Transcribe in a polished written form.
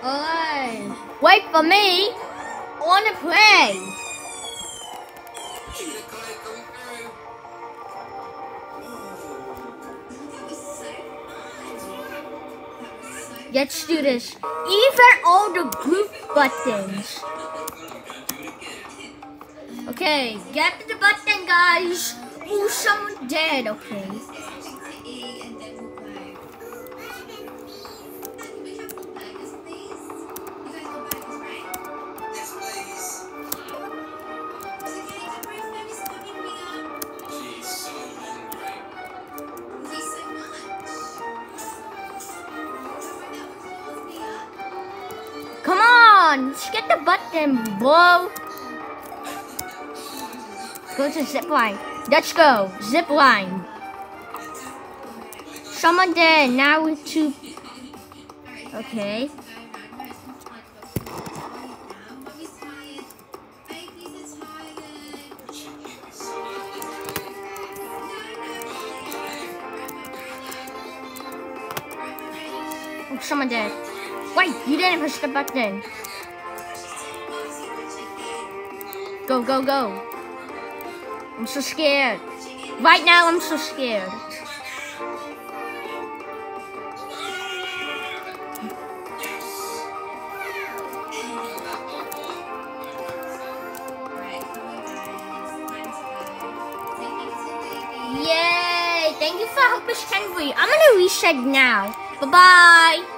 Alright. Wait for me. I wanna play. Let's do this. Even all the group buttons. Okay, get to the button, guys. Oh, someone dead. Okay. Come on, let's get the button, bro. Go to zip line. Let's go. Zip line. Someone dead. Now with two. Okay. Oh, someone dead. Wait, you didn't push the button. Go, go, go. I'm so scared. Right now, I'm so scared. Yay! Thank you for helping us, Henry. I'm gonna reset now. Bye-bye.